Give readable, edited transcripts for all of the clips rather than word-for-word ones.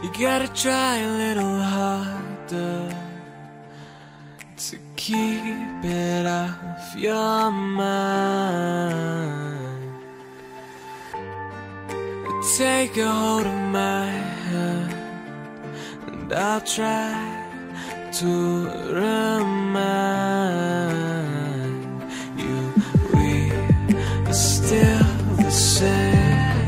You gotta try a little harder to keep it off your mind. Take a hold of my hand and I'll try to remind you we are still the same,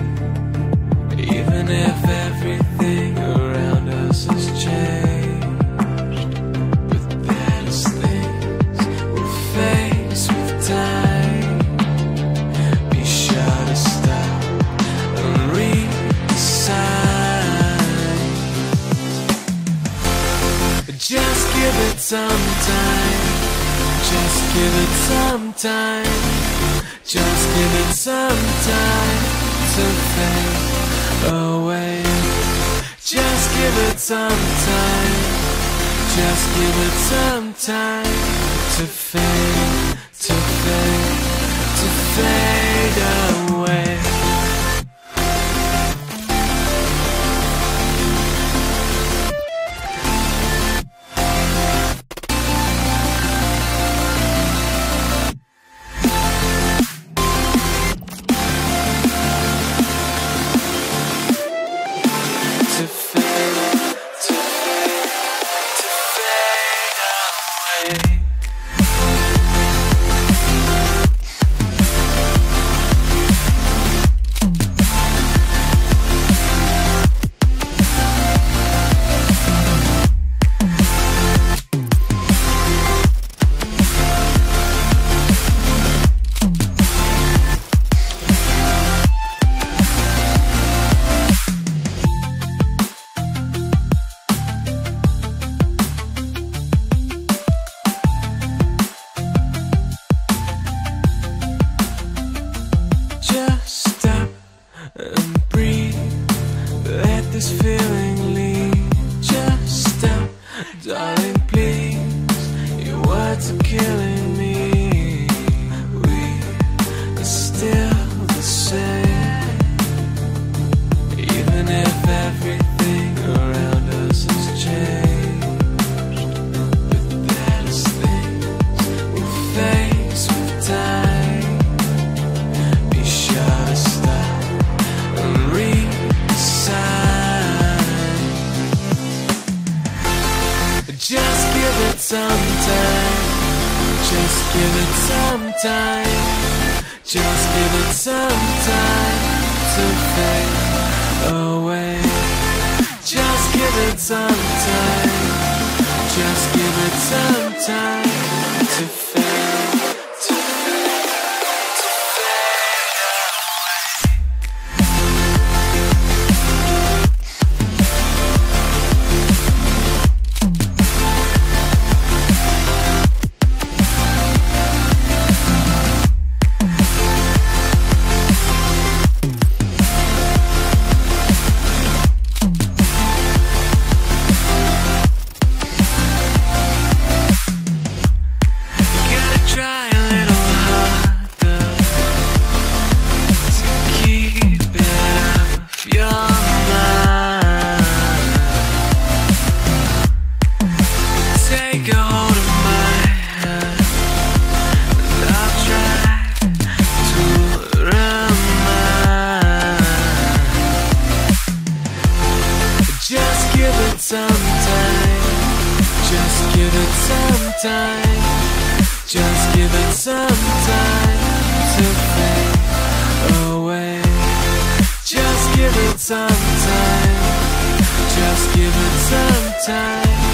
even if everything around us has changed. But there's things we'll face with time. Be sure to stop and read the signs. Just give it some time. Just give it some time. Just give it some time to fade away. Just give it some time. Just give it some time to fade, to fade, to fade away. This feeling leave. Just stop, darling, please. Your words are killing me. We are still the same, even if everything around us has changed. But there's things we'll face with time. Be sure to stop and read the signs. Just give it some time. Just give it some time. Just give it some time to fade away. Just give it some time. Just give it some time to fade, to fade, to fade some time. Just give it some time. Just give it some time to fade away. Just give it some time. Just give it some time.